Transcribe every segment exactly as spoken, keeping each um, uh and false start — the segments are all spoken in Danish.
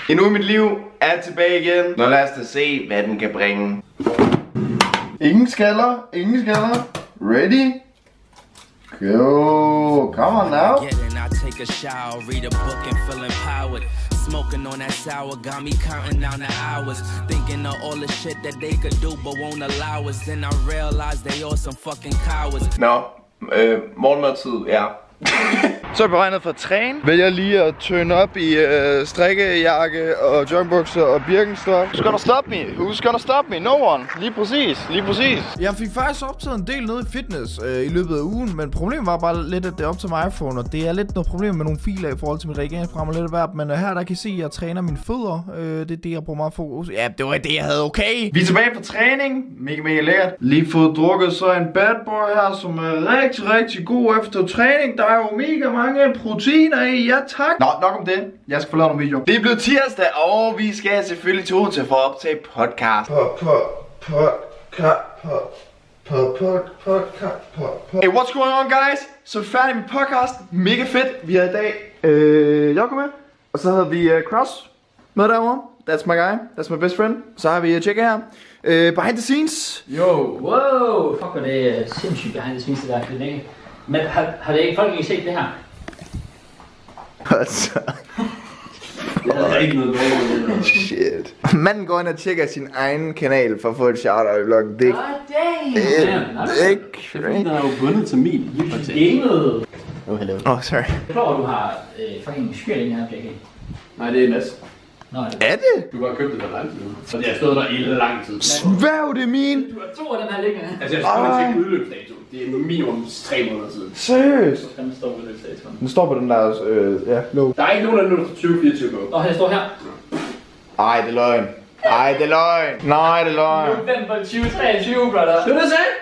En uge i mit liv er tilbage igen. Nå lad os da se, hvad den kan bringe. Ingen skaller, ingen skaller. Ready? Go, come on now. Take a shower, read a book and feel empowered. Smoking on that sour got me counting down the hours. Thinking of all the shit that they could do but won't allow us. Then I realized they all some fucking cowards. Nå, øh, morgenmadtid, ja. Så er jeg beregnet for at træne. Vælger lige at tøne op i øh, strikkejakke og joggingbukser og Birkenstock. Who's gonna stop me? Who's gonna stop me? No one. Lige præcis, lige præcis. Jeg fik faktisk optaget en del nede i fitness øh, i løbet af ugen, men problemet var bare lidt, at det er op til min iPhone, og det er lidt noget problem med nogle filer i forhold til mit reageringsprogram og lidt af hvert. Men øh, her der kan I se, at jeg træner mine fødder. Øh, det er det, jeg bruger meget fokus. Ja, det var det, jeg havde, okay. Vi er tilbage på træning. Mega, mega lækkert. Lige fået drukket så en bad boy her, som er rigtig, rigtig god efter træning. Der er jo mega mange proteiner i, ja tak. Nå, nok om det. Jeg skal få lavet nogle videoer. Det er blevet tirsdag, og vi skal selvfølgelig til Odense for at optage podcast. Hey, what's going on, guys? Så er vi færdige med podcast. Mega fedt. Vi har i dag øh, Jacob med. Og så havde vi uh, Cross med derovre. That's my guy. That's my best friend. Så har vi uh, Tjekke her. Uh, behind the scenes. Yo, wow. Fuck, hvor det er sindssygt behind the scenes, det der. Det er længe. Men har, har det ikke, folk ikke set det her? Altså. Det havde ikke noget med. Shit. Manden går ind og tjekker sin egen kanal for at få et shout-out i vloggen. Det er ikke crazy. Den er jo bundet til min. Gamet. Oh, hello. Oh, sorry. Jeg tror, du har øh, fucking skyr den her, J K. Nej, det er Mads. Nå, er det? Er det? Du har købt det for lang tid nu. Så det har stået der i lang tid. Sværg, det er min. Du har to af den her liggende. Altså, jeg skal ikke tjekke udløbsdato. Det er minimum tre måneder siden. Seriøst? Så skal den stå udløbsdatoen. Den står på den der, øh, ja, låg. Der er ikke nogen af den, der tyve fireogtyve på. Nå, her står her. Ej, det er løgn. Ej, det er løgn. Nej, det er løgn. November tyve treogtyve, brother. Det er det, sagde?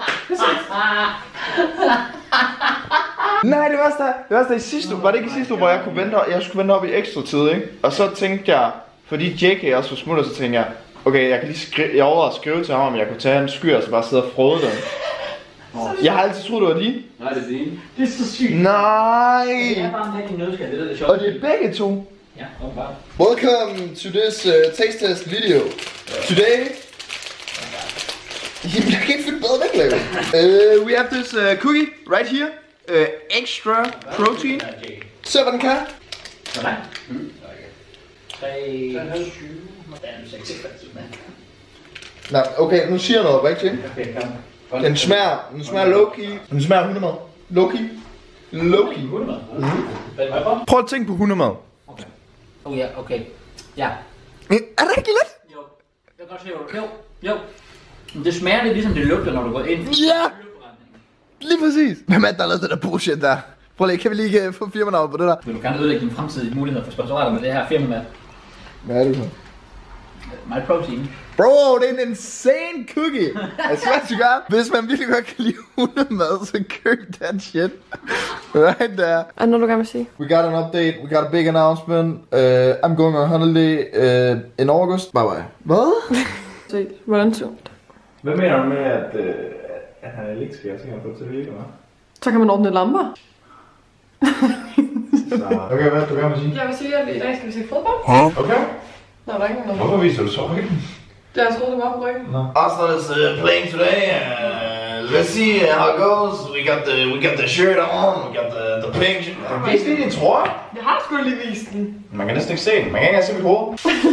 Nej, det værste er, det værste er i sidste uge, var det ikke i sidste uge, hvor jeg kunne vente, jeg skulle vente op i ekstra tid, ikke? Og så tænkte jeg, fordi J K også var smutter, så tænkte jeg, okay, jeg kan lige skrive, jeg overvejede at skrive til ham, om jeg kunne tage en skyr, og så bare sidde og frode den. Jeg har altid troet, det var lige. Nej, det er din. Det er så sygt. Nej! Det er bare en nødskal, det er det sjovt. Og det er begge to. Ja, åbenbart. Welcome to this uh, taste test video. Today... Jamen, jeg kan ikke finde bedre væk, lave. uh, We have this uh, cookie right here. Uh, extra protein. seven K. Hvor langt? treogtyve. Nå, okay, nu siger jeg noget rigtigt. Okay, kom. Den smager, den smager low-key. Den smager hundemad. Low-key. Low-key. Hundemad? Mhm. Prøv at tænke på hundemad. Okay. Oh ja, okay. Ja. Er det ikke lidt? Jo. Jeg kan godt se, hvor du... Jo. Jo. Men det smager lidt ligesom det lugter, når du går ind. Ja! Lige præcis. Hvem er det, der har lavet det der bullshit der? Prøv lige, kan vi lige uh, få firmanavnet på det der? Vil du gerne ødelægge din fremtidige mulighed for sponsorater med det her firma? Hvad er det så? My protein. Bro, det er en insane cookie. Jeg swear to God. Hvis man virkelig godt kan lide hundemad, så køb den shit. Right there. Er det noget, du gerne vil sige? We got an update. We got a big announcement. Uh, I'm going on holiday uh, in August. Bye bye. Hvad? Se, hvordan så det? Hvad mener du med, at, øh, at han er elektriker, så kan han få det til at virke, eller? Så kan man ordne lamper. Så, okay, hvad du gerne vil sige? Jeg vil sige, at i dag skal vi se fodbold. Huh? Okay. Nå, der er ikke noget. Hvorfor viser du så ryggen? Det har jeg troet, det var på ryggen. Nå. Arsenal is uh, playing today. Uh, let's see how it goes. We got the we got the shirt on. We got the the pink. Vis lige din trøje. Jeg har sgu lige vist den. Man kan næsten ikke se den. Man kan ikke engang se mit hoved.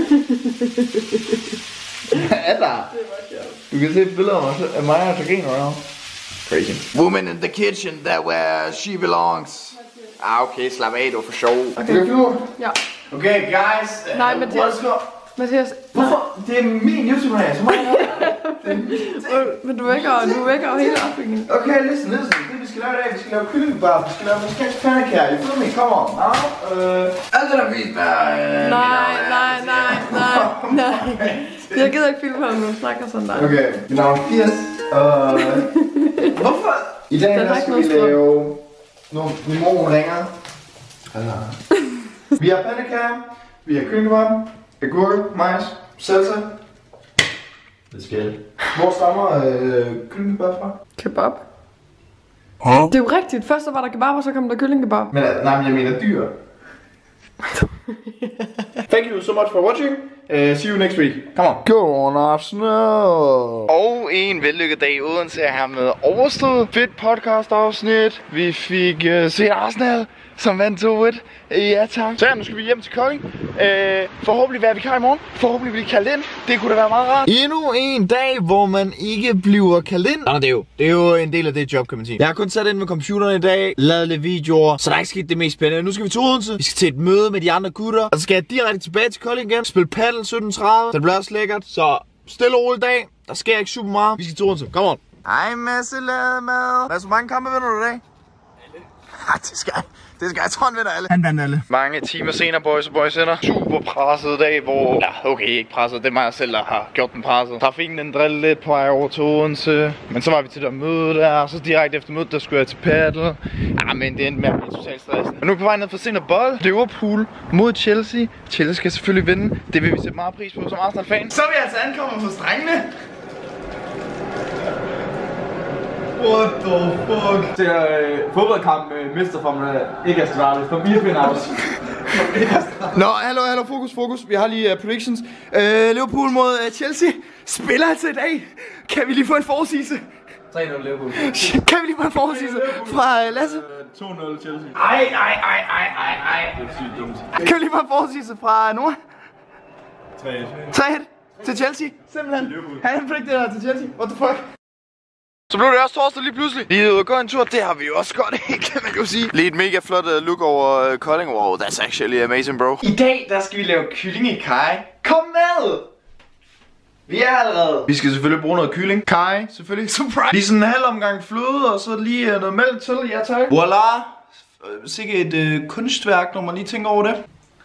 Hvad er der? Det var sjovt. Du kan se billeder af mig og Tagin right now. Crazy. Woman in the kitchen, that where she belongs. Ah, okay, slap af, du er for sjov. Okay. Ja. Okay, guys. Uh, Nej, Mathias. Let's go. Mathias. Hvorfor? Det er min YouTube-kanal, så må jeg Øh, Men du vækker, du vækker jo hele opbygningen. Okay, listen, listen. Det vi skal lave i dag, vi skal lave kyllingebar, vi skal lave mexicansk pandekær. You feel me? Come on. Now, uh, alt det der vist med... Nej, nej, nej, nej, nej. Jeg gider ikke filme ham nu, snakker sådan der. Okay, mit navn er Fias. Uh, hvorfor? I dag der skal vi lave... Nu, min mor ringer. Vi har pandekær, vi har kyllingebar, agurk, majs, salsa. Det skal. Hvor stammer øh, kyllingebab fra? Kebab. Huh? Det er jo rigtigt. Først så var der kebab, og så kom der kyllingekebab. Men nej, men jeg mener dyr. Thank you so much for watching. Uh, see you next week. Come on. Go on, Arsenal. Og en vellykket dag i Odense er her med overstået. Fedt podcast afsnit. Vi fik uh, set Arsenal, som vandt to et. Ja tak. Så ja, nu skal vi hjem til Kolding. Uh, forhåbentlig være vikar i morgen. Forhåbentlig blive kaldt ind. Det kunne da være meget rart. Endnu en dag, hvor man ikke bliver kaldt ind. Nå, det er jo, det er jo en del af det job, kan man sige. Jeg har kun sat ind med computeren i dag, lavet lidt videoer, så der er ikke sket det mest spændende. Nu skal vi til Odense. Vi skal til et møde med de andre gutter. Og så skal jeg direkte tilbage til Kolding igen. Spille paddle sytten tredive. Det bliver også lækkert. Så stille og rolig dag. Der sker ikke super meget. Vi skal til Odense. Kom on. Hej Masse Lademad. Hvad så mange kampe vinder du i dag? Alle. Det skal jeg. Det skal jeg. Jeg tror, han vinder alle. Han vandt alle. Mange timer senere, boys og boys ender. Super presset dag, hvor... Ja, okay, ikke presset. Det er mig selv, der har gjort den presset. Trafikken den drillede lidt på vej over til Odense. Men så var vi til der møde der. Og så direkte efter mødet, der skulle jeg til paddle. Ja, men det endte med at blive totalt stressende. Og nu er på vej ned for sent af bold. Liverpool mod Chelsea. Chelsea skal selvfølgelig vinde. Det vil vi sætte meget pris på som Arsenal-fan. Så er vi altså ankommet for strengene. What the fuck? Det er øh, fodboldkamp med mesterformen ikke er startet. For vi finder også. Nå, hallo, hallo, fokus, fokus. Vi har lige uh, predictions. Uh, Liverpool mod uh, Chelsea. Spiller altså i dag. Kan vi lige få en forudsigelse? tre nul Liverpool. Kan vi lige få en forudsigelse fra uh, Lasse? to nul Chelsea. Ej, ej, ej, ej, ej, ej. Det er sygt dumt. Kan vi lige få en forudsigelse fra Nora? tre et. tre et til Chelsea. Simpelthen. Han predicted der til Chelsea. What the fuck? Så blev det også torsdag lige pludselig. Lige ude og gå en tur, det har vi jo også godt af, kan man jo sige. Lige et mega flot uh, look over uh, Kolding. Wow, that's actually amazing, bro. I dag, der skal vi lave kylling i kaj. Kom med! Vi er allerede. Vi skal selvfølgelig bruge noget kylling. Kaj, selvfølgelig. Surprise! Lige sådan en halv omgang fløde, og så lige uh, noget mælk til. Ja, tak. Voila! Sikke et uh, kunstværk, når man lige tænker over det.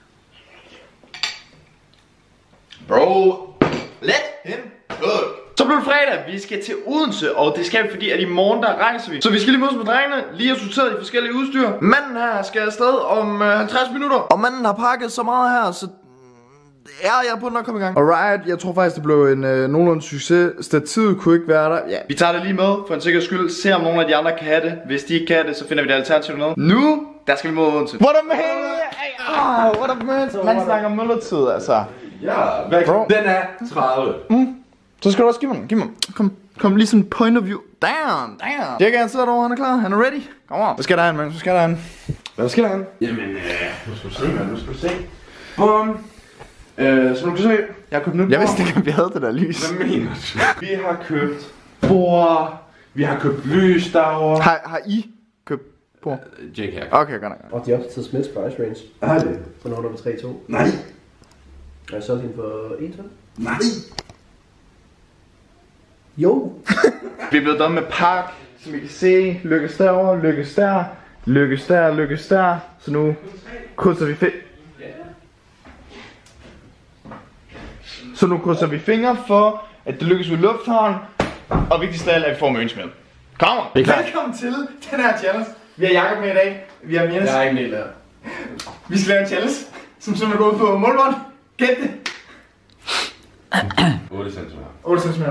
Bro, let him cook. Så blev det fredag, vi skal til Odense, og det skal vi, fordi at i morgen der rejser vi. Så vi skal lige mødes med drengene, lige have sorteret de forskellige udstyr. Manden her skal afsted om øh, halvtreds minutter. Og manden har pakket så meget her, så ja, jeg er på den at komme i gang. Alright, jeg tror faktisk det blev en øh, nogenlunde succes. Stativet kunne ikke være der. Ja, vi tager det lige med for en sikkerheds skyld. Se om nogle af de andre kan have det. Hvis de ikke kan det, så finder vi det alternativ med. Nu, der skal vi mod Odense. What up man? Ah, what up man? Man snakker møllertid altså. Ja, hvad Bro. Den er tredive. Mm. Så skal du også give mig den. Giv mig den. Kom, kom lige sådan point of view. Damn, damn. Jeg kan sidde derovre, han er klar. Han er ready. Kom on. Hvad skal der hen, man? Hvad skal der hen? Hvad skal der hen? Jamen, øh, nu skal du se, man. Nu skal du se. Bum. Øh, som du kan se, jeg har købt nyt. Jeg vidste ikke, om vi havde det der lys. Hvad mener du? Vi har købt bord. Vi har købt lys derovre. Har, har I købt bord? Jake her. Okay, godt nok. Og de er også til Smiths price range. Er det? For når der var tre to. Nej. Og jeg solgte hende for en to. Nej. Jo. Vi er blevet done med park, som I kan se. Lykkes derovre, lykkes der. Lykkes der, lykkes der. Så nu krydser vi fingre. Så nu krydser vi fingre for, at det lykkes ved lufthavn. Og vigtigst af alt, at vi får mønsmæld. Kom on. Velkommen til den her challenge. Vi har Jakob med i dag. Vi har Mias. Jeg er ikke en del af. Vi skal lave en challenge, som simpelthen er gået på målbånd. Gæt det. otte centimeter. otte centimeter.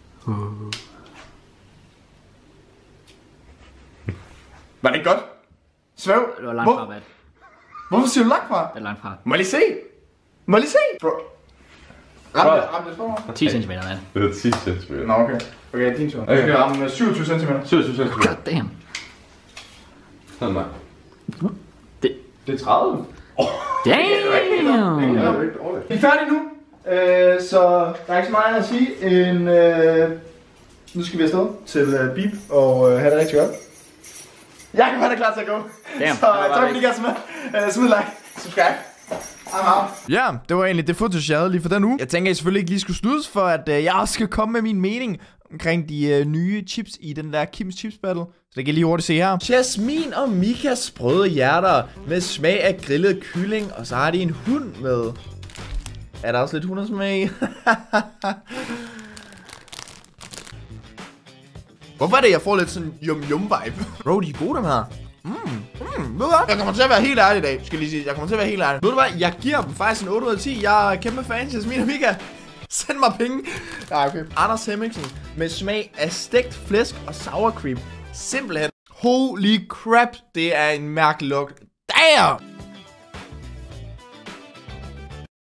Var det ikke godt? Svæv? Det var langt fra, hvad? Hvorfor siger du langt fra? Det er langt fra. Må jeg lige se? Må jeg lige se? Bro. Ram det, ram det for mig. ti centimeter, mand. Det er ti centimeter. Nå, okay. Okay, din tur. Jeg skal ramme syvogtyve centimeter. syvogtyve centimeter. God damn. Sådan der. Det... Det er tredive. Damn! Vi er færdige nu. Øh, så der er ikke så meget at sige end... Øh, nu skal vi afsted til øh, Bip og øh, have det rigtig godt. Jeg kan være det klar til at gå. Damn. Så tak fordi I gav så med. Uh, smid like, subscribe. Ja, det var egentlig det footage, jeg havde lige for den uge. Jeg tænker, at I selvfølgelig ikke lige skulle snydes for, at uh, jeg også skal komme med min mening omkring de uh, nye chips i den der Kims Chips Battle. Så det kan I lige hurtigt se her. Jasmin og Mikas sprøde hjerter med smag af grillet kylling, og så har de en hund med. Er der også lidt hundersmag? Hvorfor er det, jeg får lidt sådan yum-yum-vibe? Bro, de er gode, dem her. Mm, mm, ved du hvad? Jeg kommer til at være helt ærlig i dag, skal jeg lige sige. Jeg kommer til at være helt ærlig. Ved du hvad? Jeg giver dem faktisk en otte ud af ti. Jeg er kæmpe fan til Jasmin og Mika. Send mig penge. Nej, okay. Anders Hemmingsen med smag af stegt flæsk og sour cream. Simpelthen. Holy crap, det er en mærkelig lugt. Damn!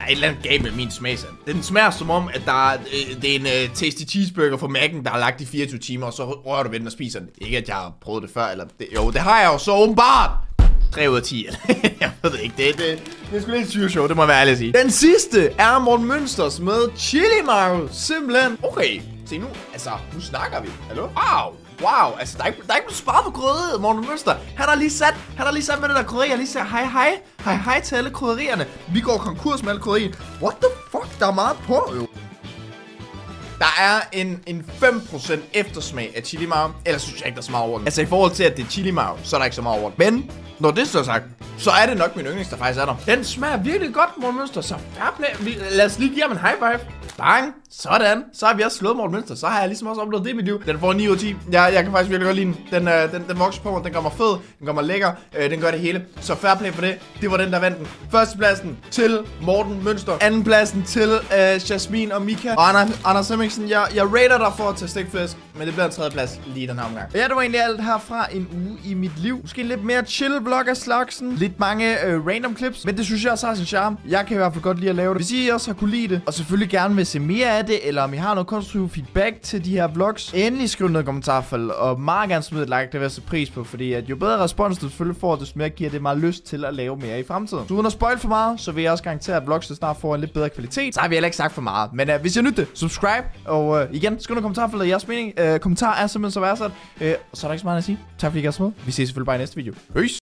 et eller andet galt med min smagsand. Den smager som om, at der er, øh, det er en øh, tasty cheeseburger fra Mac'en, der er lagt i fireogtyve timer, og så rører du ved den og spiser den. Ikke at jeg har prøvet det før, eller det, jo, det har jeg jo så åbenbart. tre ud af ti. Jeg ved det ikke. Det, det, det er sgu lidt syge show, det må jeg være ærlig at sige. Den sidste er Morten Münsters med chili mayo. Simpelthen. Okay, se nu. Altså, nu snakker vi. Hallo? Wow. Wow, altså der er ikke, der er ikke blevet sparet på krydderiet, Morten Münster. Han har lige sat, han har lige sat med det der krydderi. Jeg har lige sagt hej hej, hej hej til alle krydderierne. Vi går konkurs med alle krydderiet. What the fuck, der er meget på jo. Der er en, en fem procent eftersmag af chili mayo. Ellers synes jeg ikke, der er så meget over den. Altså i forhold til, at det er chili mayo, så er der ikke så meget over den. Men når det så er sagt, så er det nok min yndlings, der faktisk er der. Den smager virkelig godt, Morten Münster. Så fair, lad os lige give ham en high five. Bang! Sådan. Så har vi også slået Morten Münster. Så har jeg ligesom også oplevet det i mit liv. Den får ni ud af ti. Jeg, jeg kan faktisk virkelig godt lide den. Den, øh, den, den vokser på mig. Den gør mig fed. Den gør mig lækker. Øh, den gør det hele. Så fair play for det. Det var den, der vandt den. Førstepladsen til Morten Münster. Andenpladsen til øh, Jasmin og Mika. Og Anders, Anders Hemmingsen, jeg, jeg rater dig for at tage stikflæsk. Men det bliver en tredjeplads lige den her omgang. Ja, det var egentlig alt her fra en uge i mit liv. Måske lidt mere chill vlog af slagsen. Lidt mange øh, random clips. Men det synes jeg også har sin charme. Jeg kan i hvert fald godt lide at lave det. Hvis I også har kunne lide det, og selvfølgelig gerne vil se mere af det, eller om I har noget konstruktiv feedback til de her vlogs, endelig skriv noget i kommentarfeltet, og meget gerne smid et like, det vil jeg sætte pris på, fordi at jo bedre respons du selvfølgelig får, desto mere giver det mig lyst til at lave mere i fremtiden. Så uden at spoil for meget, så vil jeg også garantere, at vlogs snart får en lidt bedre kvalitet. Så har vi heller ikke sagt for meget, men uh, hvis I nytte det, subscribe, og uh, igen, skriv noget i kommentarfeltet jeres mening. Uh, kommentar er simpelthen så værdsat, uh, så er der ikke så meget at sige. Tak fordi I gav os med. Vi ses selvfølgelig bare i næste video. Peace!